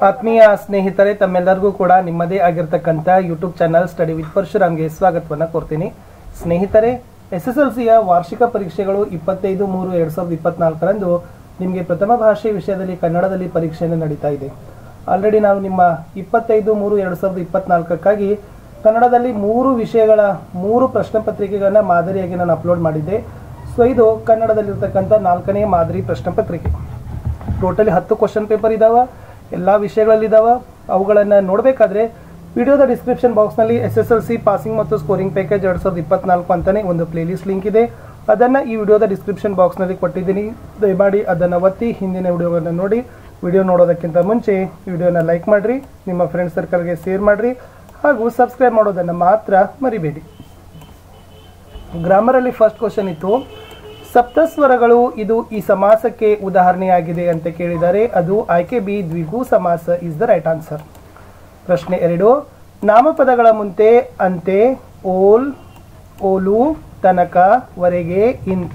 ಆತ್ಮೀಯ ಸ್ನೇಹಿತರೆ, ತಮ್ಮೆಲ್ಲರಿಗೂ ಕೂಡ ನಿಮ್ಮದೇ ಆಗಿರತಕ್ಕಂತ ಯೂಟ್ಯೂಬ್ ಚಾನಲ್ ಸ್ಟಡಿ ವಿತ್ ಪರಶುರಾಮ್ಗೆ ಸ್ವಾಗತವನ್ನು ಕೋರ್ತೀನಿ. ಸ್ನೇಹಿತರೆ, SSLCಯ ವಾರ್ಷಿಕ ಪರೀಕ್ಷೆಗಳು 25/3/2024ರಂದು ನಿಮಗೆ ಪ್ರಥಮ ಭಾಷೆ ವಿಷಯದಲ್ಲಿ ಕನ್ನಡದಲ್ಲಿ ಪರೀಕ್ಷೆಯನ್ನು ನಡೀತಾ ಇದೆ. ಆಲ್ರೆಡಿ ನಾವು ನಿಮ್ಮ 25/3/2024ಕ್ಕಾಗಿ ಕನ್ನಡದಲ್ಲಿ 3 ವಿಷಯಗಳ 3 ಪ್ರಶ್ನೆ ಪತ್ರಿಕೆಗಳನ್ನು ಮಾದರಿಯಾಗಿ ನಾನು ಅಪ್ಲೋಡ್ ಮಾಡಿದ್ದೆ. ಸೊ ಇದು ಕನ್ನಡದಲ್ಲಿರ್ತಕ್ಕಂಥ 4ನೇ ಮಾದರಿ ಪ್ರಶ್ನೆ ಪತ್ರಿಕೆ. ಟೋಟಲಿ 10 ಕ್ವಶನ್ ಪೇಪರ್ ಇದಾವೆ, ಎಲ್ಲ ವಿಷಯಗಳಲ್ಲಿದ್ದಾವೆ. ಅವುಗಳನ್ನು ನೋಡಬೇಕಾದ್ರೆ ವಿಡಿಯೋದ ಡಿಸ್ಕ್ರಿಪ್ಷನ್ ಬಾಕ್ಸ್ನಲ್ಲಿ SSLC ಪಾಸಿಂಗ್ ಮತ್ತು ಸ್ಕೋರಿಂಗ್ ಪ್ಯಾಕೇಜ್ 2024 ಅಂತಲೇ ಒಂದು ಪ್ಲೇಲಿಸ್ಟ್ ಲಿಂಕ್ ಇದೆ. ಅದನ್ನು ಈ ವಿಡಿಯೋದ ಡಿಸ್ಕ್ರಿಪ್ಷನ್ ಬಾಕ್ಸ್ನಲ್ಲಿ ಕೊಟ್ಟಿದ್ದೀನಿ. ದಯಮಾಡಿ ಅದನ್ನು ಒತ್ತಿ ಹಿಂದಿನ ವಿಡಿಯೋಗಳನ್ನು ನೋಡಿ. ವಿಡಿಯೋ ನೋಡೋದಕ್ಕಿಂತ ಮುಂಚೆ ವಿಡಿಯೋನ ಲೈಕ್ ಮಾಡಿರಿ, ನಿಮ್ಮ ಫ್ರೆಂಡ್ ಸರ್ಕಲ್ಗೆ ಶೇರ್ ಮಾಡಿರಿ, ಹಾಗೂ ಸಬ್ಸ್ಕ್ರೈಬ್ ಮಾಡೋದನ್ನು ಮಾತ್ರ ಮರಿಬೇಡಿ. ಗ್ರಾಮರಲ್ಲಿ ಫಸ್ಟ್ ಕ್ವಶನ್ ಇತ್ತು, ಸಪ್ತಸ್ವರಗಳು ಇದು ಈ ಸಮಾಸಕ್ಕೆ ಉದಾಹರಣೆಯಾಗಿದೆ ಅಂತ ಕೇಳಿದರೆ ಅದು ಆಯ್ಕೆ ಬಿ ದ್ವಿಗು ಸಮಾಸ ಇಸ್ ದ ರೈಟ್ ಆನ್ಸರ್. ಪ್ರಶ್ನೆ 2, ನಾಮಪದಗಳ ಮುಂತೆ ಅಂತೆ, ಓಲ್, ಓಲು, ತನಕ, ವರೆಗೆ, ಇಂತ,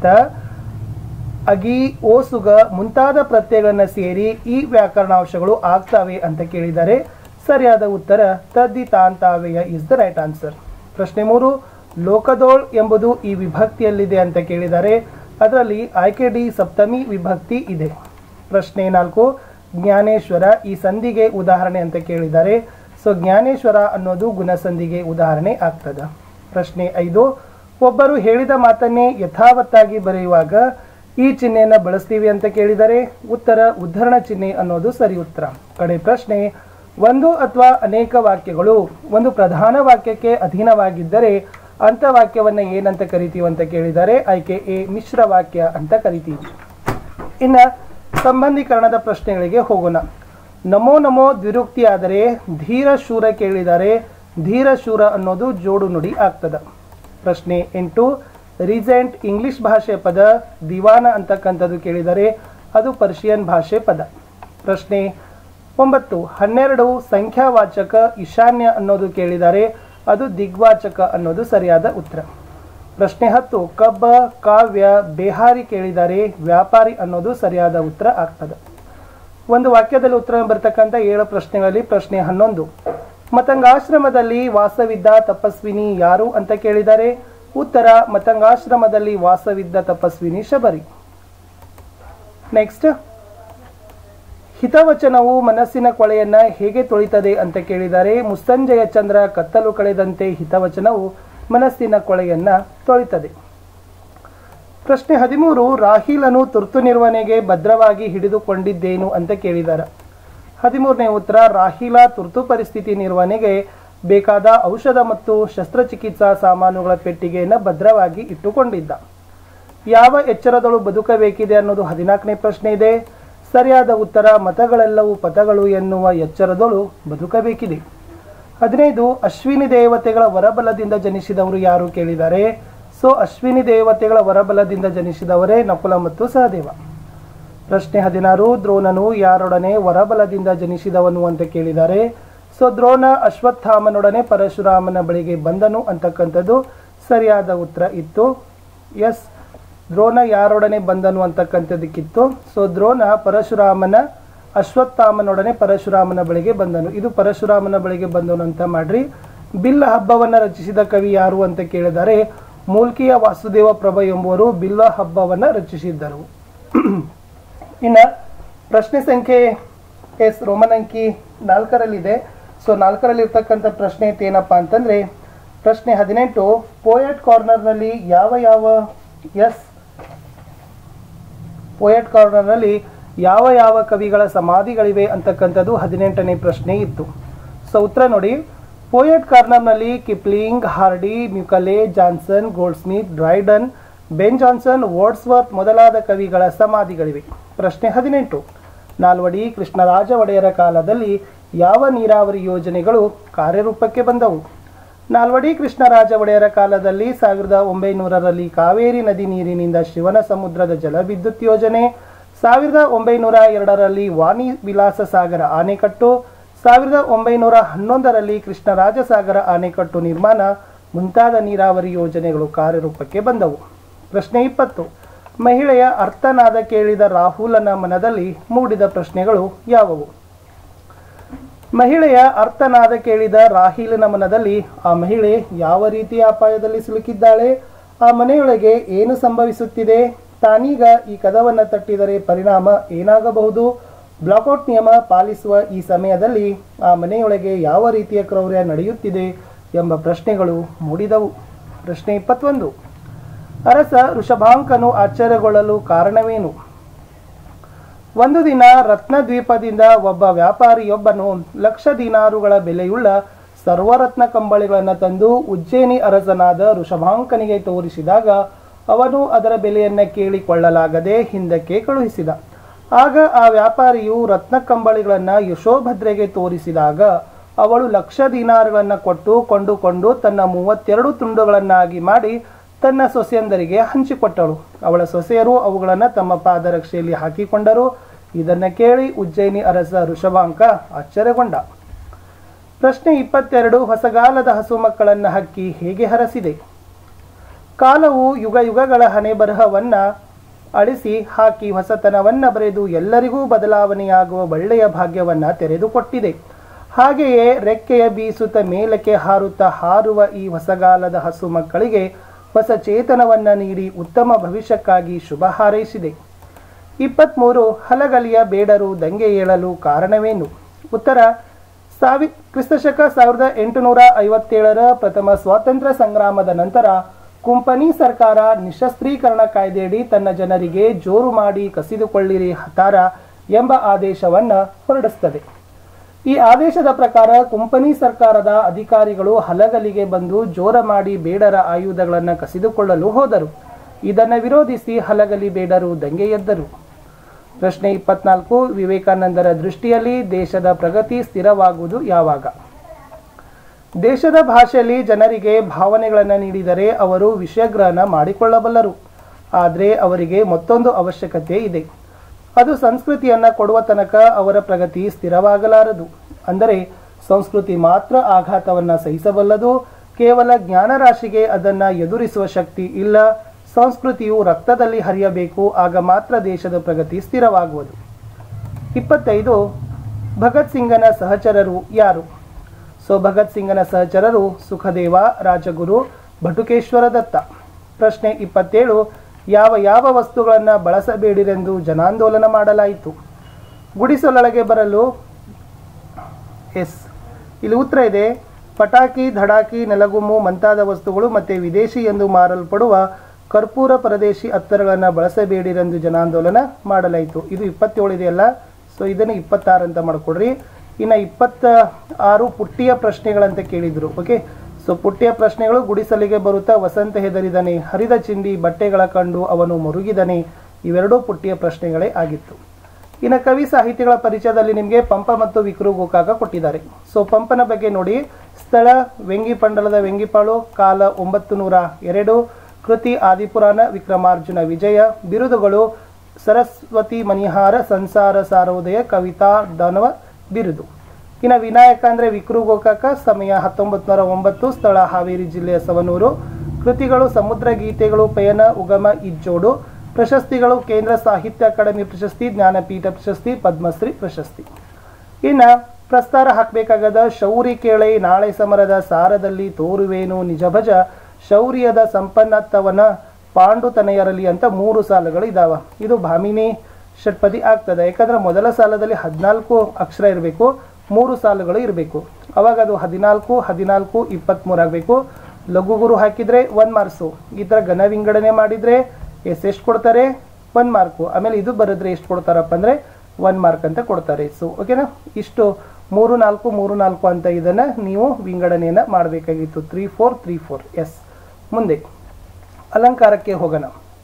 ಅಗಿ, ಓಸುಗ ಮುಂತಾದ ಪ್ರತ್ಯಯಗಳನ್ನು ಸೇರಿ ಈ ವ್ಯಾಕರಣಾಂಶಗಳು ಆಗ್ತವೆ ಅಂತ ಕೇಳಿದರೆ ಸರಿಯಾದ ಉತ್ತರ ತದ್ದಿ ತಾಂತಾವೆಯ ಇಸ್ ದ ರೈಟ್ ಆನ್ಸರ್. ಪ್ರಶ್ನೆ 3, ಲೋಕದೋಳ್ ಎಂಬುದು ಈ ವಿಭಕ್ತಿಯಲ್ಲಿದೆ ಅಂತ ಕೇಳಿದರೆ ಅದರಲ್ಲಿ ಆಯ್ಕೆ ಡಿ ಸಪ್ತಮಿ ವಿಭಕ್ತಿ ಇದೆ. ಪ್ರಶ್ನೆ 4, ಜ್ಞಾನೇಶ್ವರ ಈ ಸಂಧಿಗೆ ಉದಾಹರಣೆ ಅಂತ ಕೇಳಿದ್ದಾರೆ. ಸೊ ಜ್ಞಾನೇಶ್ವರ ಅನ್ನೋದು ಗುಣಸಂಧಿಗೆ ಉದಾಹರಣೆ ಆಗ್ತದೆ. ಪ್ರಶ್ನೆ 5, ಒಬ್ಬರು ಹೇಳಿದ ಮಾತನ್ನೇ ಯಥಾವತ್ತಾಗಿ ಬರೆಯುವಾಗ ಈ ಚಿಹ್ನೆಯನ್ನು ಬಳಸ್ತೀವಿ ಅಂತ ಕೇಳಿದರೆ ಉತ್ತರ ಉದ್ಧರಣ ಚಿಹ್ನೆ ಅನ್ನೋದು ಸರಿ ಉತ್ತರ. ಕಡೆ ಪ್ರಶ್ನೆ, ಒಂದು ಅಥವಾ ಅನೇಕ ವಾಕ್ಯಗಳು ಒಂದು ಪ್ರಧಾನ ವಾಕ್ಯಕ್ಕೆ ಅಧೀನವಾಗಿದ್ದರೆ ಅಂತ ವಾಕ್ಯವನ್ನು ಏನಂತ ಕರಿತೀವಿ ಅಂತ ಕೇಳಿದರೆ ಆಯ್ಕೆ ಎ ಮಿಶ್ರ ವಾಕ್ಯ ಅಂತ ಕರಿತೀವಿ. ಇನ್ನು ಸಂಬಂಧೀಕರಣದ ಪ್ರಶ್ನೆಗಳಿಗೆ ಹೋಗೋಣ. ನಮೋ ನಮೋ ದ್ವಿರುಕ್ತಿ ಆದರೆ ಧೀರ ಶೂರ ಕೇಳಿದರೆ ಧೀರ ಶೂರ ಅನ್ನೋದು ಜೋಡು ನುಡಿ ಆಗ್ತದೆ. ಪ್ರಶ್ನೆ 8, ರೀಸೆಂಟ್ ಇಂಗ್ಲಿಷ್ ಭಾಷೆ ಪದ, ದಿವಾನ ಅಂತಕ್ಕಂಥದ್ದು ಕೇಳಿದರೆ ಅದು ಪರ್ಷಿಯನ್ ಭಾಷೆ ಪದ. ಪ್ರಶ್ನೆ 9, 12 ಸಂಖ್ಯಾವಾಚಕ ಈಶಾನ್ಯ ಅನ್ನೋದು ಕೇಳಿದರೆ ಅದು ದಿಗ್ವಾಚಕ ಅನ್ನೋದು ಸರಿಯಾದ ಉತ್ತರ. ಪ್ರಶ್ನೆ 10, ಕಬ್ಬ, ಕಾವ್ಯ, ಬೇಹಾರಿ ಕೇಳಿದರೆ ವ್ಯಾಪಾರಿ ಅನ್ನೋದು ಸರಿಯಾದ ಉತ್ತರ ಆಗ್ತದೆ. ಒಂದು ವಾಕ್ಯದಲ್ಲಿ ಉತ್ತರ ಬರ್ತಕ್ಕಂಥ 7 ಪ್ರಶ್ನೆಗಳಲ್ಲಿ ಪ್ರಶ್ನೆ 11, ಮತಂಗಾಶ್ರಮದಲ್ಲಿ ವಾಸವಿದ್ದ ತಪಸ್ವಿನಿ ಯಾರು ಅಂತ ಕೇಳಿದರೆ ಉತ್ತರ ಮತಂಗಾಶ್ರಮದಲ್ಲಿ ವಾಸವಿದ್ದ ತಪಸ್ವಿನಿ ಶಬರಿ. ನೆಕ್ಸ್ಟ್, ಹಿತವಚನವು ಮನಸ್ಸಿನ ಕೊಳೆಯನ್ನ ಹೇಗೆ ತೊಳಿತದೆ ಅಂತ ಕೇಳಿದರೆ ಮುಸ್ಸಂಜೆಯ ಚಂದ್ರ ಕತ್ತಲು ಕಳೆದಂತೆ ಹಿತವಚನವು ಮನಸ್ಸಿನ ಕೊಳೆಯನ್ನ ತೊಳಿತದೆ. ಪ್ರಶ್ನೆ 13, ರಾಹೀಲನು ತುರ್ತು ನಿರ್ವಹಣೆಗೆ ಭದ್ರವಾಗಿ ಹಿಡಿದುಕೊಂಡಿದ್ದೇನು ಅಂತ ಕೇಳಿದ್ದಾರೆ. 13ನೇ ಉತ್ತರ ರಾಹೀಲ ತುರ್ತು ಪರಿಸ್ಥಿತಿ ನಿರ್ವಹಣೆಗೆ ಬೇಕಾದ ಔಷಧ ಮತ್ತು ಶಸ್ತ್ರಚಿಕಿತ್ಸಾ ಸಾಮಾನುಗಳ ಪೆಟ್ಟಿಗೆಯನ್ನು ಭದ್ರವಾಗಿ ಇಟ್ಟುಕೊಂಡಿದ್ದ. ಯಾವ ಎಚ್ಚರದಳು ಬದುಕಬೇಕಿದೆ ಅನ್ನೋದು 14ನೇ ಪ್ರಶ್ನೆ ಇದೆ. ಸರಿಯಾದ ಉತ್ತರ ಮತಗಳೆಲ್ಲವೂ ಪಥಗಳು ಎನ್ನುವ ಎಚ್ಚರದಳು ಬದುಕಬೇಕಿದೆ. 15, ಅಶ್ವಿನಿ ದೇವತೆಗಳ ವರಬಲದಿಂದ ಜನಿಸಿದವರು ಯಾರು ಕೇಳಿದ್ದಾರೆ. ಸೊ ಅಶ್ವಿನಿ ದೇವತೆಗಳ ವರಬಲದಿಂದ ಜನಿಸಿದವರೇ ನಕುಲ ಮತ್ತು ಸಹದೇವ. ಪ್ರಶ್ನೆ 16, ದ್ರೋಣನು ಯಾರೊಡನೆ ವರಬಲದಿಂದ ಜನಿಸಿದವನು ಅಂತ ಕೇಳಿದ್ದಾರೆ. ಸೊ ದ್ರೋಣ ಅಶ್ವತ್ಥಾಮನೊಡನೆ ಪರಶುರಾಮನ ಬಳಿಗೆ ಬಂದನು ಅಂತಕ್ಕಂಥದ್ದು ಸರಿಯಾದ ಉತ್ತರ ಇತ್ತು. ಎಸ್, ದ್ರೋಣ ಯಾರೊಡನೆ ಬಂದನು ಅಂತಕ್ಕಂಥದ್ದಕ್ಕಿತ್ತು. ಸೊ ದ್ರೋಣ ಅಶ್ವತ್ಥಾಮನೊಡನೆ ಪರಶುರಾಮನ ಬಳಿಗೆ ಬಂದನು. ಇದು ಪರಶುರಾಮನ ಬಳಿಗೆ ಬಂದನು ಅಂತ ಮಾಡ್ರಿ. ಬಿಲ್ಲ ಹಬ್ಬವನ್ನು ರಚಿಸಿದ ಕವಿ ಯಾರು ಅಂತ ಕೇಳಿದರೆ ಮೂಲ್ಕಿಯ ವಾಸುದೇವ ಪ್ರಭ ಎಂಬುವರು ಬಿಲ್ಲ ಹಬ್ಬವನ್ನು ರಚಿಸಿದ್ದರು. ಇನ್ನು ಪ್ರಶ್ನೆ ಸಂಖ್ಯೆ ಎಸ್ ರೋಮನ್ ಅಂಕಿ 4ರಲ್ಲಿದೆ. ಸೊ 4ರಲ್ಲಿ ಇರ್ತಕ್ಕಂಥ ಪ್ರಶ್ನೆ ಏನಪ್ಪ ಅಂತಂದರೆ ಪ್ರಶ್ನೆ 18, ಪೋಯೆಟ್ ಕಾರ್ನರ್ನಲ್ಲಿ ಯಾವ ಯಾವ ಕವಿಗಳ ಸಮಾಧಿಗಳಿವೆ ಅಂತಕ್ಕಂಥದ್ದು 18ನೇ ಪ್ರಶ್ನೆ ಇತ್ತು. ಸೊ ಉತ್ತರ ನೋಡಿ, ಪೋಯೆಟ್ ಕಾರ್ನರ್ನಲ್ಲಿ Kipling, Hardy, Macaulay, Johnson, Goldsmith, Dryden, Ben Jonson, Wordsworth ಮೊದಲಾದ ಕವಿಗಳ ಸಮಾಧಿಗಳಿವೆ. ಪ್ರಶ್ನೆ 18, ನಾಲ್ವಡಿ ಕೃಷ್ಣರಾಜ ಒಡೆಯರ ಕಾಲದಲ್ಲಿ ಯಾವ ನೀರಾವರಿ ಯೋಜನೆಗಳು ಕಾರ್ಯರೂಪಕ್ಕೆ ಬಂದವು. ನಾಲ್ವಡಿ ಕೃಷ್ಣರಾಜ ಒಡೆಯರ ಕಾಲದಲ್ಲಿ 1900ರಲ್ಲಿ ಕಾವೇರಿ ನದಿ ನೀರಿನಿಂದ ಶಿವನ ಸಮುದ್ರದ ಜಲವಿದ್ಯುತ್ ಯೋಜನೆ, 1902ರಲ್ಲಿ ವಾಣಿ ವಿಲಾಸ ಸಾಗರ ಆಣೆಕಟ್ಟು, 1911ರಲ್ಲಿ ಕೃಷ್ಣರಾಜ ಸಾಗರ ಆಣೆಕಟ್ಟು ನಿರ್ಮಾಣ ಮುಂತಾದ ನೀರಾವರಿ ಯೋಜನೆಗಳು ಕಾರ್ಯರೂಪಕ್ಕೆ ಬಂದವು. ಪ್ರಶ್ನೆ 20, ಮಹಿಳೆಯ ಅರ್ಥನಾದ ಕೇಳಿದ ರಾಹುಲನ ಮನದಲ್ಲಿ ಮೂಡಿದ ಪ್ರಶ್ನೆಗಳು ಯಾವುವು. ಮಹಿಳೆಯ ಅರ್ಥನಾದ ಕೇಳಿದ ರಾಹೀಲನ ಮನದಲ್ಲಿ ಆ ಮಹಿಳೆ ಯಾವ ರೀತಿಯ ಅಪಾಯದಲ್ಲಿ ಸಿಲುಕಿದ್ದಾಳೆ, ಆ ಮನೆಯೊಳಗೆ ಏನು ಸಂಭವಿಸುತ್ತಿದೆ, ತಾನೀಗ ಈ ಕದವನ್ನು ತಟ್ಟಿದರೆ ಪರಿಣಾಮ ಏನಾಗಬಹುದು, ಬ್ಲಾಕ್ಔಟ್ ನಿಯಮ ಪಾಲಿಸುವ ಈ ಸಮಯದಲ್ಲಿ ಆ ಮನೆಯೊಳಗೆ ಯಾವ ರೀತಿಯ ಕ್ರೌರ್ಯ ನಡೆಯುತ್ತಿದೆ ಎಂಬ ಪ್ರಶ್ನೆಗಳು ಮೂಡಿದವು. ಪ್ರಶ್ನೆ 21. ಅರಸ ಋಷಭಾಂಕನು ಆಶ್ಚರ್ಯಗೊಳ್ಳಲು ಕಾರಣವೇನು? ಒಂದು ದಿನ ರತ್ನದ್ವೀಪದಿಂದ ಒಬ್ಬ ವ್ಯಾಪಾರಿಯೊಬ್ಬನು 1,00,000 ದಿನಾರುಗಳ ಬೆಲೆಯುಳ್ಳ ಸರ್ವರತ್ನ ಕಂಬಳಿಗಳನ್ನು ತಂದು ಉಜ್ಜಯಿನಿ ಅರಸನಾದ ಋಷಭಾಂಕನಿಗೆ ತೋರಿಸಿದಾಗ ಅವನು ಅದರ ಬೆಲೆಯನ್ನು ಕೇಳಿಕೊಳ್ಳಲಾಗದೆ ಹಿಂದಕ್ಕೆ ಕಳುಹಿಸಿದ. ಆಗ ಆ ವ್ಯಾಪಾರಿಯು ರತ್ನ ಕಂಬಳಿಗಳನ್ನು ಯಶೋಭದ್ರೆಗೆ ತೋರಿಸಿದಾಗ ಅವಳು 1,00,000 ದಿನಾರುಗಳನ್ನು ಕೊಟ್ಟು ಕೊಂಡುಕೊಂಡು ತನ್ನ 32 ತುಂಡುಗಳನ್ನಾಗಿ ಮಾಡಿ ತನ್ನ ಸೊಸೆಯಂದರಿಗೆ ಹಂಚಿಕೊಟ್ಟಳು. ಅವಳ ಸೊಸೆಯರು ಅವುಗಳನ್ನು ತಮ್ಮ ಪಾದರಕ್ಷೆಯಲ್ಲಿ ಹಾಕಿಕೊಂಡರು. ಇದನ್ನು ಕೇಳಿ ಉಜ್ಜಯಿನಿ ಅರಸ ಋಷಭಾಂಕ ಆಶ್ಚರ್ಯಗೊಂಡ. ಪ್ರಶ್ನೆ 22. ಹೊಸಗಾಲದ ಹಸು ಮಕ್ಕಳನ್ನು ಹಕ್ಕಿ ಹೇಗೆ ಹರಸಿದೆ? ಕಾಲವು ಯುಗ ಯುಗಗಳ ಹಣೆ ಬರಹವನ್ನ ಅಳಿಸಿ ಹಾಕಿ ಹೊಸತನವನ್ನ ಬರೆದು ಎಲ್ಲರಿಗೂ ಬದಲಾವಣೆಯಾಗುವ ಒಳ್ಳೆಯ ಭಾಗ್ಯವನ್ನ ತೆರೆದುಕೊಟ್ಟಿದೆ. ಹಾಗೆಯೇ ರೆಕ್ಕೆಯ ಬೀಸುತ್ತ ಮೇಲಕ್ಕೆ ಹಾರುತ್ತಾ ಹಾರುವ ಈ ಹೊಸಗಾಲದ ಹಸು ಮಕ್ಕಳಿಗೆ ಹೊಸ ಚೇತನವನ್ನ ನೀಡಿ ಉತ್ತಮ ಭವಿಷ್ಯಕ್ಕಾಗಿ ಶುಭ ಹಾರೈಸಿದೆ. 23. ಹಲಗಲಿಯ ಬೇಡರು ದಂಗೆ ಏಳಲು ಕಾರಣವೇನು? ಉತ್ತರ. ಕ್ರಿಸ್ತಶಕ 1857ರ ಪ್ರಥಮ ಸ್ವಾತಂತ್ರ್ಯ ಸಂಗ್ರಾಮದ ನಂತರ ಕುಂಪನಿ ಸರ್ಕಾರ ನಿಶಸ್ತ್ರೀಕರಣ ಕಾಯ್ದೆಯಡಿ ತನ್ನ ಜನರಿಗೆ ಜೋರು ಮಾಡಿ ಕಸಿದುಕೊಳ್ಳಿರಿ ಹತಾರ ಎಂಬ ಆದೇಶವನ್ನು ಹೊರಡಿಸುತ್ತದೆ. ಈ ಆದೇಶದ ಪ್ರಕಾರ ಕುಂಪನಿ ಸರ್ಕಾರದ ಅಧಿಕಾರಿಗಳು ಹಲಗಲಿಗೆ ಬಂದು ಜೋರ ಮಾಡಿ ಬೇಡರ ಆಯುಧಗಳನ್ನು ಕಸಿದುಕೊಳ್ಳಲು ಹೋದರು. ಇದನ್ನು ವಿರೋಧಿಸಿ ಹಲಗಲಿ ಬೇಡರು ದಂಗೆ ಎದ್ದರು. ಪ್ರಶ್ನೆ 24. ವಿವೇಕಾನಂದರ ದೃಷ್ಟಿಯಲ್ಲಿ ದೇಶದ ಪ್ರಗತಿ ಸ್ಥಿರವಾಗುವುದು ಯಾವಾಗ? ದೇಶದ ಭಾಷೆಯಲ್ಲಿ ಜನರಿಗೆ ಭಾವನೆಗಳನ್ನು ನೀಡಿದರೆ ಅವರು ವಿಷಯಗ್ರಹಣ ಮಾಡಿಕೊಳ್ಳಬಲ್ಲರು. ಆದರೆ ಅವರಿಗೆ ಮತ್ತೊಂದು ಅವಶ್ಯಕತೆ ಇದೆ. ಅದು ಸಂಸ್ಕೃತಿಯನ್ನು ಕೊಡುವ ತನಕ ಅವರ ಪ್ರಗತಿ ಸ್ಥಿರವಾಗಲಾರದು. ಅಂದರೆ ಸಂಸ್ಕೃತಿ ಮಾತ್ರ ಆಘಾತವನ್ನು ಸಹಿಸಬಲ್ಲದು. ಕೇವಲ ಜ್ಞಾನರಾಶಿಗೆ ಅದನ್ನು ಎದುರಿಸುವ ಶಕ್ತಿ ಇಲ್ಲ. ಸಂಸ್ಕೃತಿಯು ರಕ್ತದಲ್ಲಿ ಹರಿಯಬೇಕು. ಆಗ ಮಾತ್ರ ದೇಶದ ಪ್ರಗತಿ ಸ್ಥಿರವಾಗುವುದು. 25. ಭಗತ್ ಸಿಂಗನ ಸಹಚರರು ಯಾರು? ಭಗತ್ ಸಿಂಗನ ಸಹಚರರು ಸುಖದೇವ, ರಾಜಗುರು, ಬಟುಕೇಶ್ವರ ದತ್ತ. ಪ್ರಶ್ನೆ 27. ಯಾವ ಯಾವ ವಸ್ತುಗಳನ್ನು ಬಳಸಬೇಡಿರೆಂದು ಜನಾಂದೋಲನ ಮಾಡಲಾಯಿತು? ಗುಡಿಸಲೊಳಗೆ ಬರಲು ಇಲ್ಲಿ ಉತ್ತರ ಇದೆ. ಪಟಾಕಿ, ಧಡಾಕಿ, ನೆಲಗುಮ್ಮು ಮುಂತಾದ ವಸ್ತುಗಳು ಮತ್ತು ವಿದೇಶಿ ಎಂದು ಮಾರಲ್ಪಡುವ ಕರ್ಪೂರ ಪರದೇಶಿ ಅತ್ತರಗಳನ್ನು ಬಳಸಬೇಡಿರೆಂದು ಜನಾಂದೋಲನ ಮಾಡಲಾಯಿತು. ಇದು 27 ಇದೆಯಲ್ಲ, ಇದನ್ನು 26 ಅಂತ ಮಾಡಿಕೊಡ್ರಿ. ಇನ್ನು 26 ಪುಟ್ಟಿಯ ಪ್ರಶ್ನೆಗಳಂತ ಕೇಳಿದ್ರು. ಓಕೆ, ಪುಟ್ಟಿಯ ಪ್ರಶ್ನೆಗಳು: ಗುಡಿಸಲಿಗೆ ಬರುತ್ತಾ ವಸಂತ ಹೆದರಿದನೆ, ಹರಿದ ಚಿಂದಿ ಬಟ್ಟೆಗಳ ಕಂಡು ಅವನು ಮರುಗಿದನೆ. ಇವೆರಡೂ ಪುಟ್ಟಿಯ ಪ್ರಶ್ನೆಗಳೇ ಆಗಿತ್ತು. ಇನ್ನು ಕವಿ ಸಾಹಿತ್ಯಗಳ ಪರಿಚಯದಲ್ಲಿ ನಿಮಗೆ ಪಂಪ ಮತ್ತು ವಿಕ್ರು ಗೋಕಾಕ ಕೊಟ್ಟಿದ್ದಾರೆ. ಪಂಪನ ಬಗ್ಗೆ ನೋಡಿ. ಸ್ಥಳ ವೆಂಗಿಪಂಡಲದ ವೆಂಗಿಪಾಳು, ಕಾಲ 902, ಕೃತಿ ಆದಿಪುರಾಣ, ವಿಕ್ರಮಾರ್ಜುನ ವಿಜಯ, ಬಿರುದುಗಳು ಸರಸ್ವತಿ ಮಣಿಹಾರ, ಸಂಸಾರ ಸಾರೋದಯ, ಕವಿತಾ ದಾನವ ಬಿರುದು. ಇನ್ನು ವಿನಾಯಕ ಅಂದರೆ ವಿಕ್ರು ಗೋಕಾಕ, ಸಮಯ 1909, ಸ್ಥಳ ಹಾವೇರಿ ಜಿಲ್ಲೆಯ ಸವನೂರು, ಕೃತಿಗಳು ಸಮುದ್ರ ಗೀತೆಗಳು, ಪಯಣ, ಉಗಮ, ಇಜ್ಜೋಡು, ಪ್ರಶಸ್ತಿಗಳು ಕೇಂದ್ರ ಸಾಹಿತ್ಯ ಅಕಾಡೆಮಿ ಪ್ರಶಸ್ತಿ, ಜ್ಞಾನಪೀಠ ಪ್ರಶಸ್ತಿ, ಪದ್ಮಶ್ರೀ ಪ್ರಶಸ್ತಿ. ಇನ್ನು ಪ್ರಸ್ತಾರ ಹಾಕಬೇಕಾಗದ: ಶೌರಿ ಕೇಳೈ ನಾಳೆ ಸಮರದ ಸಾರದಲ್ಲಿ ತೋರುವೇನು ನಿಜಭಜ, ಶೌರ್ಯದ ಸಂಪನ್ನತ್ವನ ಪಾಂಡುತನೆಯರಲಿ ಅಂತ 3 ಸಾಲುಗಳು ಇದಾವ. ಇದು ಭಾಮಿನಿ ಷಟ್ಪದಿ ಆಗ್ತದೆ. ಯಾಕಂದ್ರೆ ಮೊದಲ ಸಾಲದಲ್ಲಿ 14 ಅಕ್ಷರ ಇರಬೇಕು, 3 ಸಾಲುಗಳು ಇರಬೇಕು. ಅವಾಗ ಅದು 14, 14, 23 ಆಗಬೇಕು. ಲಘುಗುರು ಹಾಕಿದ್ರೆ 1 ಮಾರ್ಕ್ಸು. ಈ ಥರ ಘನ ವಿಂಗಡಣೆ ಮಾಡಿದರೆ ಎಷ್ಟು ಕೊಡ್ತಾರೆ? 1 ಮಾರ್ಕು. ಆಮೇಲೆ ಇದು ಬರೆದ್ರೆ ಎಷ್ಟು ಕೊಡ್ತಾರಪ್ಪ ಅಂದರೆ 1 ಮಾರ್ಕ್ ಅಂತ ಕೊಡ್ತಾರೆ. ಓಕೆನಾ? ಇಷ್ಟು 3, 4, 3, 4 ಅಂತ ಇದನ್ನು ನೀವು ವಿಂಗಡಣೆಯನ್ನು ಮಾಡಬೇಕಾಗಿತ್ತು. 3, 4, 3, 4. ಎಸ್. ಮುಂದೆ ಅಲಂಕಾರಕ್ಕೆ ಹೋಗೋಣ.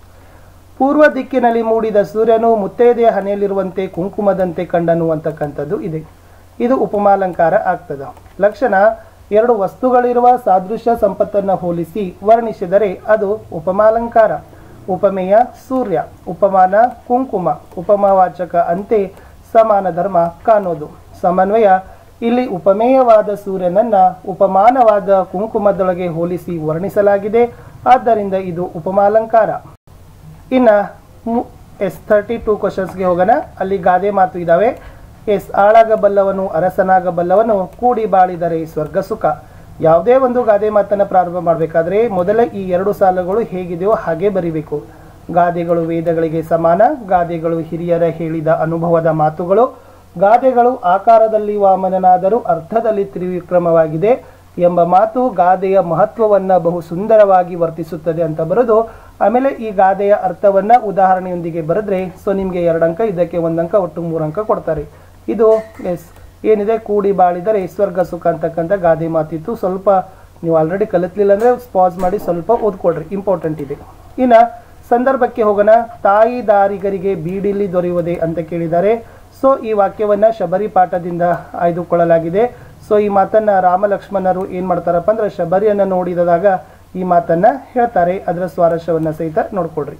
ಪೂರ್ವ ದಿಕ್ಕಿನಲ್ಲಿ ಮೂಡಿದ ಸೂರ್ಯನು ಮುತ್ತೈದೆಯ ಹಣೆಯಲ್ಲಿರುವಂತೆ ಕುಂಕುಮದಂತೆ ಕಂಡನು ಅಂತಕ್ಕಂಥದ್ದು ಇದೆ. ಇದು ಉಪಮಾಲಂಕಾರ ಆಗ್ತದೆ. ಲಕ್ಷಣ: 2 ವಸ್ತುಗಳಿರುವ ಸಾದೃಶ್ಯ ಸಂಪತ್ತನ್ನು ಹೋಲಿಸಿ ವರ್ಣಿಸಿದರೆ ಅದು ಉಪಮಾಲಂಕಾರ. ಉಪಮೇಯ ಸೂರ್ಯ, ಉಪಮಾನ ಕುಂಕುಮ, ಉಪಮಾವಾಚಕ ಅಂತೆ ಸಮಾನ ಧರ್ಮ ಕಾಣೋದು. ಸಮನ್ವಯ: ಇಲ್ಲಿ ಉಪಮೇಯವಾದ ಸೂರ್ಯನನ್ನ ಉಪಮಾನವಾದ ಕುಂಕುಮದೊಳಗೆ ಹೋಲಿಸಿ ವರ್ಣಿಸಲಾಗಿದೆ. ಆದ್ದರಿಂದ ಇದು ಉಪಮಾಲಂಕಾರ. ಇನ್ನು 32 ಕ್ವಶನ್ಸ್ಗೆ ಹೋಗೋಣ. ಅಲ್ಲಿ ಗಾದೆ ಮಾತು ಇದ್ದಾವೆ. ಎಸ್ ಆಳಾಗಬಲ್ಲವನು ಅರಸನಾಗಬಲ್ಲವನು ಕೂಡಿ ಬಾಳಿದರೆ ಸ್ವರ್ಗ ಸುಖ. ಯಾವುದೇ ಒಂದು ಗಾದೆ ಮಾತನ್ನು ಪ್ರಾರಂಭ ಮಾಡಬೇಕಾದ್ರೆ ಮೊದಲ ಈ 2 ಸಾಲುಗಳು ಹೇಗಿದೆಯೋ ಹಾಗೆ ಬರಿಬೇಕು. ಗಾದೆಗಳು ವೇದಗಳಿಗೆ ಸಮಾನ, ಗಾದೆಗಳು ಹಿರಿಯರ ಹೇಳಿದ ಅನುಭವದ ಮಾತುಗಳು, ಗಾದೆಗಳು ಆಕಾರದಲ್ಲಿ ವಾಮನನಾದರೂ ಅರ್ಥದಲ್ಲಿ ತ್ರಿವಿಕ್ರಮವಾಗಿದೆ ಎಂಬ ಮಾತು ಗಾದೆಯ ಮಹತ್ವವನ್ನು ಬಹು ಸುಂದರವಾಗಿ ವರ್ತಿಸುತ್ತದೆ ಅಂತ ಬರೆದು ಆಮೇಲೆ ಈ ಗಾದೆಯ ಅರ್ಥವನ್ನ ಉದಾಹರಣೆಯೊಂದಿಗೆ ಬರೆದ್ರೆ ಸೊ ನಿಮಗೆ 2 ಅಂಕ, ಇದಕ್ಕೆ 1 ಅಂಕ, ಒಟ್ಟು 3 ಅಂಕ ಕೊಡ್ತಾರೆ. ಇದು ಎಸ್ ಏನಿದೆ ಕೂಡಿ ಬಾಳಿದರೆ ಸ್ವರ್ಗ ಸುಖ ಅಂತಕ್ಕಂಥ ಗಾದೆ ಮಾತಿತ್ತು. ಸ್ವಲ್ಪ ನೀವು ಆಲ್ರೆಡಿ ಕಲಿತ್ಲಿಲ್ಲ ಅಂದ್ರೆ ಪಾಸ್ ಮಾಡಿ ಸ್ವಲ್ಪ ಓದ್ಕೊಡ್ರಿ, ಇಂಪಾರ್ಟೆಂಟ್ ಇದೆ. ಇನ್ನು ಸಂದರ್ಭಕ್ಕೆ ಹೋಗೋಣ. ತಾಯಿ ದಾರಿಗರಿಗೆ ಬೀಡಿಲಿ ದೊರೆಯುವುದೇ ಅಂತ ಕೇಳಿದ್ದಾರೆ. ಸೊ ಈ ವಾಕ್ಯವನ್ನ ಶಬರಿ ಪಾಠದಿಂದ ಆಯ್ದುಕೊಳ್ಳಲಾಗಿದೆ. ಸೊ ಈ ಮಾತನ್ನ ರಾಮ ಲಕ್ಷ್ಮಣರು ಏನ್ ಮಾಡ್ತಾರಪ್ಪ ಅಂದ್ರೆ ಶಬರಿಯನ್ನ ನೋಡಿದಾಗ ಈ ಮಾತನ್ನ ಹೇಳ್ತಾರೆ. ಅದರ ಸ್ವಾರಸ್ಯವನ್ನ ಸಹಿತ ನೋಡ್ಕೊಡ್ರಿ.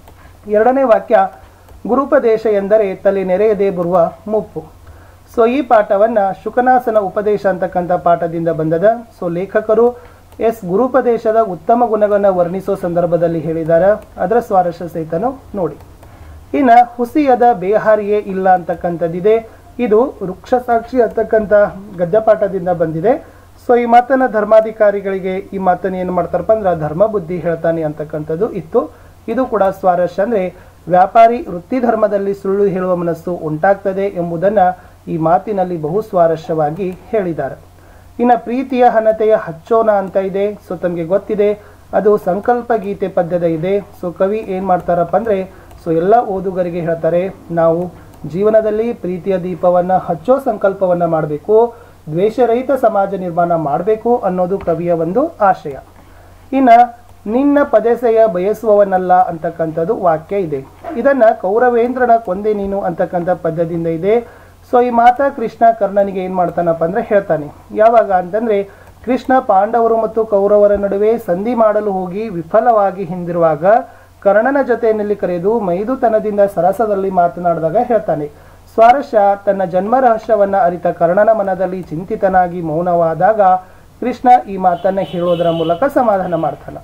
2ನೇ ವಾಕ್ಯ, ಗುರುಪದೇಶ ಎಂದರೆ ತಲೆ ನೆರೆಯದೆ ಬರುವ ಮುಪ್ಪು. ಸೊ ಈ ಪಾಠವನ್ನ ಶುಕನಾಸನ ಉಪದೇಶ ಅಂತಕ್ಕಂಥ ಪಾಠದಿಂದ ಬಂದದ. ಸೊ ಲೇಖಕರು ಗುರುಪದೇಶದ ಉತ್ತಮ ಗುಣಗಳನ್ನು ವರ್ಣಿಸೋ ಸಂದರ್ಭದಲ್ಲಿ ಹೇಳಿದ್ದಾರೆ. ಅದರ ಸ್ವಾರಸ್ಯ ಸಹಿತನು ನೋಡಿ. ಇನ್ನ ಹುಸಿಯದ ಬೇಹಾರಿಯೇ ಇಲ್ಲ ಅಂತಕ್ಕಂಥದ್ದಿದೆ. ಇದು ವೃಕ್ಷ ಸಾಕ್ಷಿ ಅಂತಕ್ಕಂಥ ಗದ್ಯಪಾಠದಿಂದ ಬಂದಿದೆ. ಸೊ ಈ ಮಾತನ್ನ ಧರ್ಮಾಧಿಕಾರಿಗಳಿಗೆ ಈ ಮಾತನ್ನ ಏನು ಮಾಡ್ತಾರಪ್ಪ ಅಂದ್ರೆ ಧರ್ಮ ಬುದ್ಧಿ ಹೇಳ್ತಾನೆ ಅಂತಕ್ಕಂಥದ್ದು ಇತ್ತು. ಇದು ಕೂಡ ಸ್ವಾರಸ್ಯ. ಅಂದ್ರೆ ವ್ಯಾಪಾರಿ ವೃತ್ತಿ ಧರ್ಮದಲ್ಲಿ ಸುಳ್ಳು ಹೇಳುವ ಮನಸ್ಸು ಉಂಟಾಗ್ತದೆ ಎಂಬುದನ್ನ ಈ ಮಾತಿನಲ್ಲಿ ಬಹು ಸ್ವಾರಸ್ಯವಾಗಿ ಹೇಳಿದ್ದಾರೆ. ಇನ್ನು ಪ್ರೀತಿಯ ಹಣತೆಯ ಹಚ್ಚೋಣ ಅಂತ ಇದೆ. ಸೊ ತಮಗೆ ಗೊತ್ತಿದೆ ಅದು ಸಂಕಲ್ಪ ಗೀತೆ ಪದ್ಯದ ಇದೆ. ಸೊ ಕವಿ ಏನ್ ಮಾಡ್ತಾರಪ್ಪ ಅಂದ್ರೆ ಸೊ ಎಲ್ಲ ಓದುಗರಿಗೆ ಹೇಳ್ತಾರೆ, ನಾವು ಜೀವನದಲ್ಲಿ ಪ್ರೀತಿಯ ದೀಪವನ್ನ ಹಚ್ಚೋ ಸಂಕಲ್ಪವನ್ನ ಮಾಡಬೇಕು, ದ್ವೇಷರಹಿತ ಸಮಾಜ ನಿರ್ಮಾಣ ಮಾಡಬೇಕು ಅನ್ನೋದು ಕವಿಯ ಒಂದು ಆಶಯ. ಇನ್ನ ನಿನ್ನ ಪದೆಸೆಯ ಬಯಸುವವನಲ್ಲ ಅಂತಕ್ಕಂಥದ್ದು ವಾಕ್ಯ ಇದೆ. ಇದನ್ನ ಕೌರವೇಂದ್ರನ ಕೊಂದೆ ನೀನು ಅಂತಕ್ಕಂಥ ಪದ್ಯದಿಂದ ಇದೆ. ಸೊ ಈ ಮಾತಾ ಕೃಷ್ಣ ಕರ್ಣನಿಗೆ ಏನ್ ಮಾಡ್ತಾನಪ್ಪ ಅಂದ್ರೆ ಹೇಳ್ತಾನೆ. ಯಾವಾಗ ಅಂತಂದ್ರೆ ಕೃಷ್ಣ ಪಾಂಡವರು ಮತ್ತು ಕೌರವರ ನಡುವೆ ಸಂಧಿ ಮಾಡಲು ಹೋಗಿ ವಿಫಲವಾಗಿ ಹಿಂದಿರುವಾಗ ಕರ್ಣನ ಜೊತೆಯಲ್ಲಿ ಕರೆದು ಮೈದುತನದಿಂದ ಸರಸದಲ್ಲಿ ಮಾತನಾಡಿದಾಗ ಹೇಳ್ತಾನೆ. ಸ್ವಾರಸ್ಯ, ತನ್ನ ಜನ್ಮ ರಹಸ್ಯವನ್ನ ಅರಿತ ಕರ್ಣನ ಮನದಲ್ಲಿ ಚಿಂತಿತನಾಗಿ ಮೌನವಾದಾಗ ಕೃಷ್ಣ ಈ ಮಾತನ್ನ ಹೇಳೋದರ ಮೂಲಕ ಸಮಾಧಾನ ಮಾಡ್ತಾನೆ.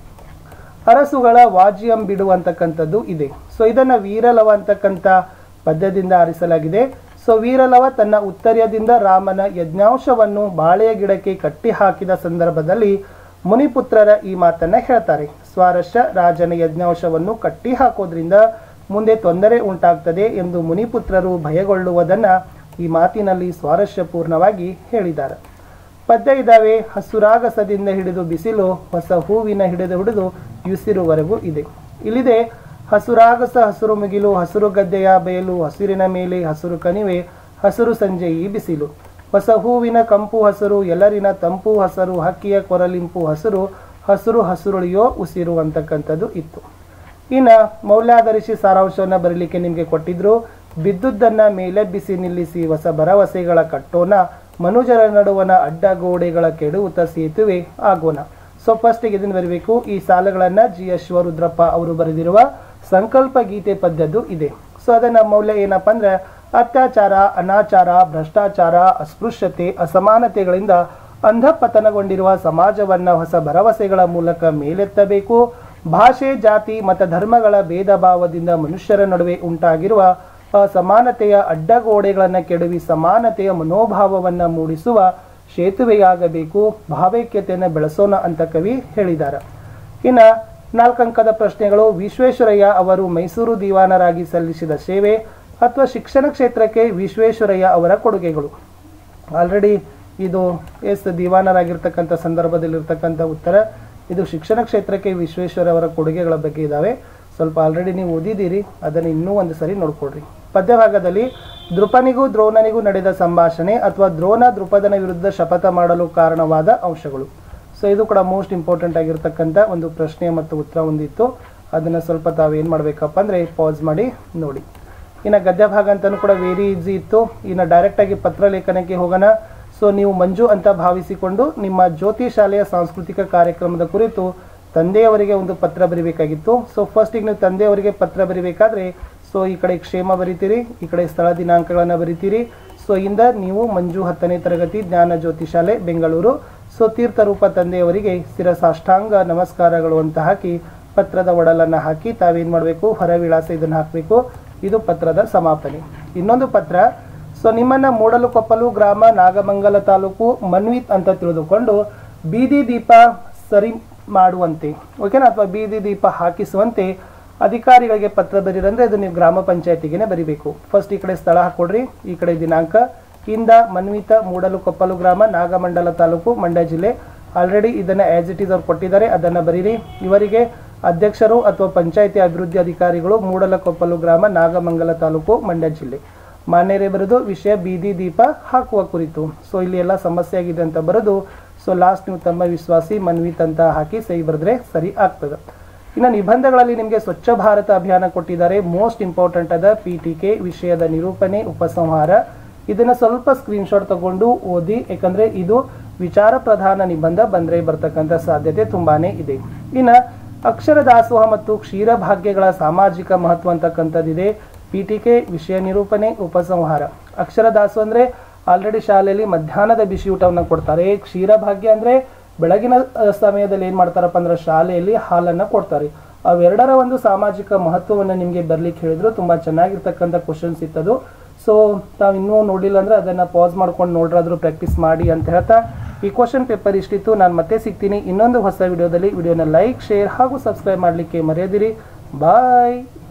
ಅರಸುಗಳ ವಾಜ್ಯಂ ಬಿಡು ಅಂತಕ್ಕಂಥದ್ದು ಇದೆ. ಸೊ ಇದನ್ನ ವೀರಲವ ಅಂತಕ್ಕಂಥ ಪದ್ಯದಿಂದ ಆರಿಸಲಾಗಿದೆ. ಸೊ ವೀರಲವ ತನ್ನ ಉತ್ತರ್ಯದಿಂದ ರಾಮನ ಯಜ್ಞಾಂಶವನ್ನು ಬಾಳೆಯ ಗಿಡಕ್ಕೆ ಕಟ್ಟಿ ಹಾಕಿದ ಸಂದರ್ಭದಲ್ಲಿ ಮುನಿಪುತ್ರರ ಈ ಮಾತನ್ನ ಹೇಳ್ತಾರೆ. ಸ್ವಾರಸ್ಯ, ರಾಜನ ಯಜ್ಞಾಂಶವನ್ನು ಕಟ್ಟಿ ಹಾಕೋದ್ರಿಂದ ಮುಂದೆ ತೊಂದರೆ ಉಂಟಾಗ್ತದೆ ಎಂದು ಮುನಿಪುತ್ರರು ಭಯಗೊಳ್ಳುವುದನ್ನ ಈ ಮಾತಿನಲ್ಲಿ ಸ್ವಾರಸ್ಯಪೂರ್ಣವಾಗಿ ಹೇಳಿದ್ದಾರೆ. ಪದ್ಯ ಇದಾವೆ. ಹಸುರಾಗಸದಿಂದ ಹಿಡಿದು ಬಿಸಿಲು, ಹೊಸ ಹೂವಿನ ಹಿಡಿದು ಯುಸಿರುವರೆಗೂ ಇದೆ. ಇಲ್ಲಿದೆ ಹಸುರಾಗಸ, ಹಸುರು ಮುಗಿಲು, ಹಸುರು ಗದ್ದೆಯ ಬಯಲು, ಹಸಿರಿನ ಮೇಲೆ ಹಸುರು ಕಣಿವೆ, ಹಸುರು ಸಂಜೆ ಈ ಬಿಸಿಲು, ಹೊಸ ಹೂವಿನ ಕಂಪು ಹಸುರು, ಎಲ್ಲರಿನ ತಂಪು ಹಸರು, ಹಕ್ಕಿಯ ಕೊರಲಿಂಪು ಹಸುರು, ಹಸುರು ಹಸುರುಳಿಯೋ ಉಸಿರು ಅಂತಕ್ಕಂಥದ್ದು ಇತ್ತು. ಇನ್ನ ಮೌಲ್ಯಾಧರಿಸಿ ಸಾರಾಂಶವನ್ನ ಬರಲಿಕ್ಕೆ ನಿಮಗೆ ಕೊಟ್ಟಿದ್ರು. ಬಿದ್ದುದನ್ನ ಮೇಲೆಬ್ಬಿಸಿ ನಿಲ್ಲಿಸಿ ಹೊಸ ಭರವಸೆಗಳ ಕಟ್ಟೋಣ, ಮನುಜರ ನಡುವನ ಅಡ್ಡಗೋಡೆಗಳ ಕೆಡುವುತ ಸೇತುವೆ ಆಗೋಣ. ಸೊ ಫಸ್ಟಿಗೆ ಇದನ್ನು ಬರಬೇಕು. ಈ ಸಾಲುಗಳನ್ನ GS ಶಿವರುದ್ರಪ್ಪ ಅವರು ಬರೆದಿರುವ ಸಂಕಲ್ಪ ಗೀತೆ ಪದ್ಯದ್ದು ಇದೆ. ಸೊ ಅದನ್ನ ಮೌಲ್ಯ ಏನಪ್ಪಾ ಅಂದ್ರೆ ಅತ್ಯಾಚಾರ, ಅನಾಚಾರ, ಭ್ರಷ್ಟಾಚಾರ, ಅಸ್ಪೃಶ್ಯತೆ, ಅಸಮಾನತೆಗಳಿಂದ ಅಂಧಪತನಗೊಂಡಿರುವ ಸಮಾಜವನ್ನ ಹೊಸ ಭರವಸೆಗಳ ಮೂಲಕ ಮೇಲೆತ್ತಬೇಕು. ಭಾಷೆ, ಜಾತಿ, ಮತ, ಧರ್ಮಗಳ ಭೇದ ಭಾವದಿಂದ ಮನುಷ್ಯರ ನಡುವೆ ಉಂಟಾಗಿರುವ ಅಸಮಾನತೆಯ ಅಡ್ಡಗೋಡೆಗಳನ್ನು ಕೆಡವಿ ಸಮಾನತೆಯ ಮನೋಭಾವವನ್ನ ಮೂಡಿಸುವ ಸೇತುವೆಯಾಗಬೇಕು. ಭಾವೈಕ್ಯತೆಯನ್ನು ಬೆಳೆಸೋಣ ಅಂತ ಕವಿ ಹೇಳಿದ್ದಾರೆ. ಇನ್ನ 4 ಅಂಕದ ಪ್ರಶ್ನೆಗಳು. ವಿಶ್ವೇಶ್ವರಯ್ಯ ಅವರು ಮೈಸೂರು ದಿವಾನರಾಗಿ ಸಲ್ಲಿಸಿದ ಸೇವೆ ಅಥವಾ ಶಿಕ್ಷಣ ಕ್ಷೇತ್ರಕ್ಕೆ ವಿಶ್ವೇಶ್ವರಯ್ಯ ಅವರ ಕೊಡುಗೆಗಳು. ಆಲ್ರೆಡಿ ಇದು ದಿವಾನರಾಗಿರ್ತಕ್ಕಂಥ ಸಂದರ್ಭದಲ್ಲಿರ್ತಕ್ಕಂಥ ಉತ್ತರ. ಇದು ಶಿಕ್ಷಣ ಕ್ಷೇತ್ರಕ್ಕೆ ವಿಶ್ವೇಶ್ವರ ಅವರ ಕೊಡುಗೆಗಳ ಬಗ್ಗೆ ಇದಾವೆ. ಸ್ವಲ್ಪ ಆಲ್ರೆಡಿ ನೀವು ಓದಿದ್ದೀರಿ, ಅದನ್ನು ಇನ್ನೂ ಒಂದು ಸರಿ ನೋಡ್ಕೊಡ್ರಿ. ಪದ್ಯಭಾಗದಲ್ಲಿ ದೃಪನಿಗೂ ದ್ರೋಣನಿಗೂ ನಡೆದ ಸಂಭಾಷಣೆ ಅಥವಾ ದ್ರೋಣ ದೃಪದನ ವಿರುದ್ಧ ಶಪಥ ಮಾಡಲು ಕಾರಣವಾದ ಅಂಶಗಳು. ಸೊ ಇದು ಕೂಡ ಮೋಸ್ಟ್ ಇಂಪಾರ್ಟೆಂಟ್ ಆಗಿರ್ತಕ್ಕಂಥ ಒಂದು ಪ್ರಶ್ನೆ ಮತ್ತು ಉತ್ತರ ಹೊಂದಿತ್ತು. ಅದನ್ನು ಸ್ವಲ್ಪ ತಾವೇನು ಮಾಡಬೇಕಪ್ಪ ಅಂದರೆ ಪಾಸ್ ಮಾಡಿ ನೋಡಿ. ಇನ್ನು ಗದ್ಯ ಭಾಗ ಅಂತಲೂ ಕೂಡ ವೆರಿ ಈಸಿ ಇತ್ತು. ಇನ್ನು ಡೈರೆಕ್ಟಾಗಿ ಪತ್ರ ಲೇಖನಕ್ಕೆ ಹೋಗೋಣ. ಸೊ ನೀವು ಮಂಜು ಅಂತ ಭಾವಿಸಿಕೊಂಡು ನಿಮ್ಮ ಜ್ಯೋತಿ ಶಾಲೆಯ ಸಾಂಸ್ಕೃತಿಕ ಕಾರ್ಯಕ್ರಮದ ಕುರಿತು ತಂದೆಯವರಿಗೆ ಒಂದು ಪತ್ರ ಬರೀಬೇಕಾಗಿತ್ತು. ಸೊ ಫಸ್ಟಿಗೆ ನೀವು ತಂದೆಯವರಿಗೆ ಪತ್ರ ಬರೀಬೇಕಾದ್ರೆ ಸೊ ಈ ಕಡೆ ಕ್ಷೇಮ ಬರೀತೀರಿ, ಈ ಕಡೆ ಸ್ಥಳ ದಿನಾಂಕಗಳನ್ನು ಬರೀತೀರಿ. ಸೊ ಇಂದ ನೀವು ಮಂಜು 10ನೇ ತರಗತಿ ಜ್ಞಾನ ಜ್ಯೋತಿ ಶಾಲೆ ಬೆಂಗಳೂರು. ಸೊ ತೀರ್ಥರೂಪ ತಂದೆಯವರಿಗೆ ಶಿರಸಾಷ್ಟಾಂಗ ನಮಸ್ಕಾರಗಳು ಅಂತ ಹಾಕಿ ಪತ್ರದ ಒಡಲನ್ನು ಹಾಕಿ ತಾವೇನು ಮಾಡಬೇಕು, ಹೊರ ವಿಳಾಸ ಇದನ್ನು ಹಾಕಬೇಕು. ಇದು ಪತ್ರದ ಸಮಾಪನೆ. ಇನ್ನೊಂದು ಪತ್ರ, ಸೊ ನಿಮ್ಮನ್ನ ಮೂಡಲಕೊಪ್ಪಲು ಗ್ರಾಮ ನಾಗಮಂಗಲ ತಾಲೂಕು ಮನ್ವಿತ್ ಅಂತ ತಿಳಿದುಕೊಂಡು ಬೀದಿ ದೀಪ ಸರಿ ಮಾಡುವಂತೆ ಓಕೆನಾ, ಅಥವಾ ಬೀದಿ ದೀಪ ಹಾಕಿಸುವಂತೆ ಅಧಿಕಾರಿಗಳಿಗೆ ಪತ್ರ ಬರೀರಂದ್ರೆ ಅದು ನೀವು ಗ್ರಾಮ ಪಂಚಾಯತಿಗೆ ಬರಿಬೇಕು. ಫಸ್ಟ್ ಈ ಕಡೆ ಸ್ಥಳ ಹಾಕೊಡ್ರಿ, ಈ ಕಡೆ ದಿನಾಂಕ, ಇಂದ ಮನ್ವಿತ ಮೂಡಲಕೊಪ್ಪಲು ಗ್ರಾಮ ನಾಗಮಂಡಲ ತಾಲೂಕು ಮಂಡ್ಯ ಜಿಲ್ಲೆ. ಆಲ್ರೆಡಿ ಇದನ್ನ ಆಸ್ ಇಟ್ ಈಸ್ ಅವ್ರು ಕೊಟ್ಟಿದ್ದಾರೆ, ಅದನ್ನ ಬರೀರಿ. ಇವರಿಗೆ ಅಧ್ಯಕ್ಷರು ಅಥವಾ ಪಂಚಾಯತಿ ಅಭಿವೃದ್ಧಿ ಅಧಿಕಾರಿಗಳು ಮೂಡಲಕೊಪ್ಪಲು ಗ್ರಾಮ ನಾಗಮಂಗಲ ತಾಲೂಕು ಮಂಡ್ಯ ಜಿಲ್ಲೆ. ಮಾನ್ಯರೇ ಬರೆದು ವಿಷಯ ಬೀದಿ ದೀಪ ಹಾಕುವ ಕುರಿತು. ಸೊ ಇಲ್ಲಿ ಎಲ್ಲ ಸಮಸ್ಯೆ ಆಗಿದೆ ಅಂತ ಬರೆದು ಸೊ ಲಾಸ್ಟ್ ನೀವು ತಮ್ಮ ವಿಶ್ವಾಸಿ ಮನ್ವಿತ್ ಅಂತ ಹಾಕಿ ಸಹಿ ಬರೆದ್ರೆ ಸರಿ ಆಗ್ತದೆ. ಇನ್ನು ನಿಬಂಧಗಳಲ್ಲಿ ನಿಮಗೆ ಸ್ವಚ್ಛ ಭಾರತ ಅಭಿಯಾನ ಕೊಟ್ಟಿದ್ದಾರೆ. ಮೋಸ್ಟ್ ಇಂಪಾರ್ಟೆಂಟ್ ಆದ PTK ವಿಷಯದ ನಿರೂಪಣೆ ಉಪಸಂಹಾರ. ಇದನ್ನ ಸ್ವಲ್ಪ ಸ್ಕ್ರೀನ್ಶಾಟ್ ತಗೊಂಡು ಓದಿ, ಯಾಕಂದ್ರೆ ಇದು ವಿಚಾರ ಪ್ರಧಾನ ನಿಬಂಧ ಬಂದ್ರೆ ಬರ್ತಕ್ಕಂಥ ಸಾಧ್ಯತೆ ತುಂಬಾನೇ ಇದೆ. ಇನ್ನ ಅಕ್ಷರ ದಾಸೋಹ ಮತ್ತು ಕ್ಷೀರ ಭಾಗ್ಯಗಳ ಸಾಮಾಜಿಕ ಮಹತ್ವ ಅಂತಕ್ಕಂಥದ್ದಿದೆ. PTK ವಿಷಯ ನಿರೂಪಣೆ ಉಪಸಂಹಾರ. ಅಕ್ಷರ ದಾಸೋಹ ಅಂದ್ರೆ ಆಲ್ರೆಡಿ ಶಾಲೆಯಲ್ಲಿ ಮಧ್ಯಾಹ್ನದ ಬಿಸಿ ಊಟವನ್ನು ಕೊಡ್ತಾರೆ. ಕ್ಷೀರ ಭಾಗ್ಯ ಅಂದ್ರೆ ಬೆಳಗಿನ ಸಮಯದಲ್ಲಿ ಏನ್ ಮಾಡ್ತಾರಪ್ಪ ಅಂದ್ರೆ ಶಾಲೆಯಲ್ಲಿ ಹಾಲನ್ನ ಕೊಡ್ತಾರೆ. ಅವೆರಡರ ಒಂದು ಸಾಮಾಜಿಕ ಮಹತ್ವವನ್ನು ನಿಮ್ಗೆ ಬರ್ಲಿಕ್ಕೆ ಹೇಳಿದ್ರು. ತುಂಬಾ ಚೆನ್ನಾಗಿರ್ತಕ್ಕಂಥ ಕ್ವಶನ್ಸ್ ಇತ್ತದು. ಸೊ ತಾವು ಇನ್ನೂ ನೋಡಿಲ್ಲ ಅಂದ್ರೆ ಅದನ್ನ ಪಾಸ್ ಮಾಡ್ಕೊಂಡು ನೋಡ್ರಾದ್ರೂ ಪ್ರಾಕ್ಟೀಸ್ ಮಾಡಿ ಅಂತ ಹೇಳ್ತಾ ಈ ಕ್ವಶನ್ ಪೇಪರ್ ಇಷ್ಟಿತ್ತು. ನಾನು ಮತ್ತೆ ಸಿಗ್ತೀನಿ ಇನ್ನೊಂದು ಹೊಸ ವಿಡಿಯೋದಲ್ಲಿ. ವಿಡಿಯೋನ ಲೈಕ್, ಶೇರ್ ಹಾಗೂ ಸಬ್ಸ್ಕ್ರೈಬ್ ಮಾಡಲಿಕ್ಕೆ ಮರೆಯದಿರಿ. ಬಾಯ್.